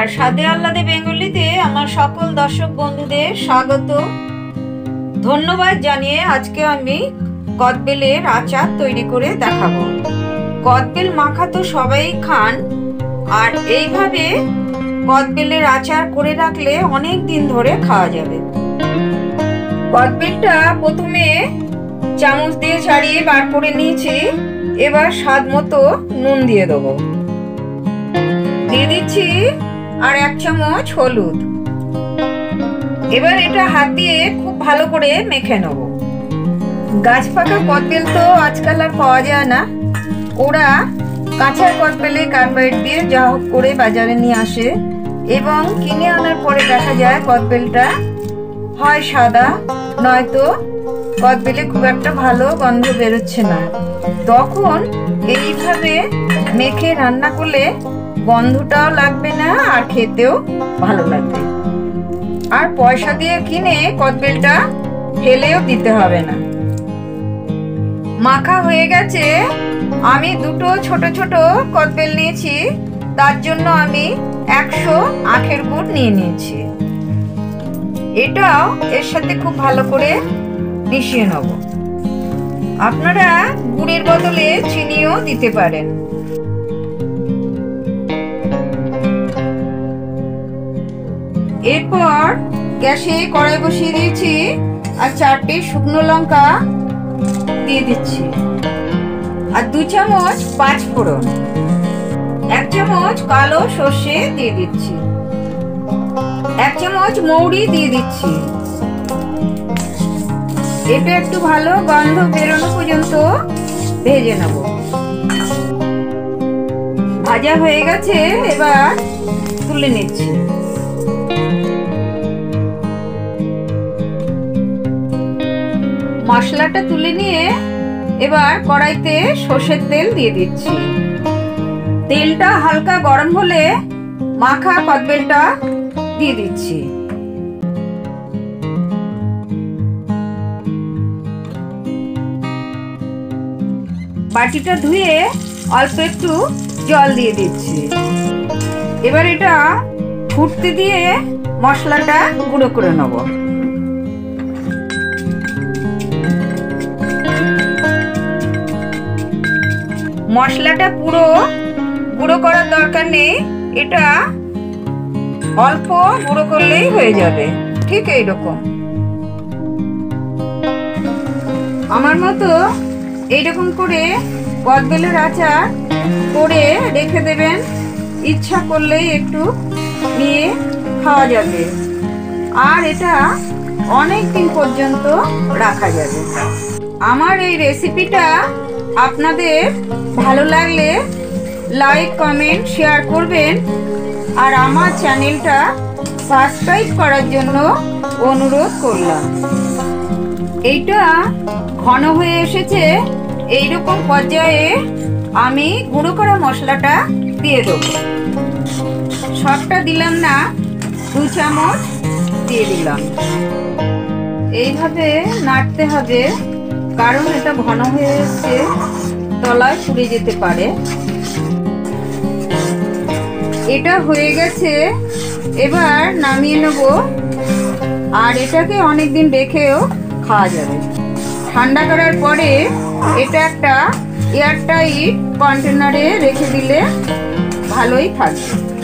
নমস্কার, স্বাদে আহ্লাদে বেঙ্গলিতে আমার সকল দর্শক বন্ধুদের স্বাগত। ধন্যবাদ জানিয়ে আজকে আমি কদবেলের আচার তৈরি করে দেখাবো। কদবেল মাখা তো সবাই খান, আর এইভাবে কদবেলের আচার করে রাখলে অনেক দিন ধরে খাওয়া যাবে। কদবেলটা প্রথমে চামচ দিয়ে ছাড়িয়ে বার করে নিয়েছি। এবার স্বাদ মতো নুন দিয়ে দেবো, দিয়ে দিচ্ছি আর 1 চামচ হলুদ। এবার এটা হাত দিয়ে খুব ভালো করে মেখে নেব। গাছ পাকা কদবেল তো আজকাল আর পাওয়া যায় না, ওরা কাঁচা কদবেলে কার্বাইড দিয়ে যা হোক করে বাজারে নিয়ে আসে, এবং কিনে আনার পরে দেখা যায় কদবেলটা হয় সাদা, নয়তো কদবেলে খুব একটা ভালো গন্ধ বেরোচ্ছে না। তখন এইভাবে মেখে রান্না করলে গন্ধটাও লাগবে না আর খেতেও ভালো লাগবে। আর পয়সা দিয়ে কিনে কদবেলটা ফেলেও দিতে হবে না। মাখা হয়ে গেছে। আমি দুটো ছোট ছোট কদবেল নিয়েছি, তার জন্য আমি 100 আখের গুড় নিয়ে নিয়েছি। এটাও এর সাথে খুব ভালো করে মিশিয়ে নেব। আপনারা গুড়ের বদলে চিনিও দিতে পারেন। এরপর গ্যাসে কড়াই বসিয়ে দিয়েছি আর 4টে শুকনো লঙ্কা দিয়ে দিচ্ছি, আর 2 চামচ 5 ফোড়ন, 1 চামচ কালো সর্ষে দিয়ে দিচ্ছি, 1 চামচ মৌরি দিয়ে দিচ্ছি। এটা একটু ভালো গন্ধ বেরোনো পর্যন্ত ভেজে নেব। ভাজা হয়ে গেছে, এবার তুলে নিচ্ছি। মশলাটা তুলে নিয়ে এবার কড়াইতে সর্ষের তেল দিয়ে দিচ্ছি। তেলটা হালকা গরম হলে মাখা কদবেলটা দিয়ে দিচ্ছি। বাটিটা ধুয়ে অল্প একটু জল দিয়ে দিচ্ছি। এবার এটা ফুটতে দিয়ে মশলাটা গুঁড়ো করে নেব। মশলাটা পুরো গুঁড়ো করার দরকার নেই, এটা অল্প গুঁড়ো করলেই হয়ে যাবে। ঠিক এইরকম আমার মতো এইরকম করে কদবেলের আচার করে রেখে দেবেন। ইচ্ছা করলেই একটু নিয়ে খাওয়া যাবে, আর এটা অনেক দিন পর্যন্ত রাখা যাবে। আমার এই রেসিপিটা আপনাদের ভালো লাগলে লাইক, কমেন্ট, শেয়ার করবেন, আর আমার চ্যানেলটা সাবস্ক্রাইব করার জন্য অনুরোধ করলাম। এইটা ঘন হয়ে এসেছে। এইরকম পর্যায়ে আমি গুঁড়ো করা মশলাটা দিয়ে দেবো। সবটা দিলাম না, 2 চামচ দিয়ে দিলাম। এইভাবে নাড়তে হবে, কারণ এটা ঘন হয়ে এসছে, তলায় পুড়ে যেতে পারে। এটা হয়ে গেছে, এবার নামিয়ে নেব। আর এটাকে অনেকদিন রেখেও খাওয়া যাবে। ঠান্ডা করার পরে এটা একটা এয়ারটাইট কন্টেনারে রেখে দিলে ভালোই থাকবে।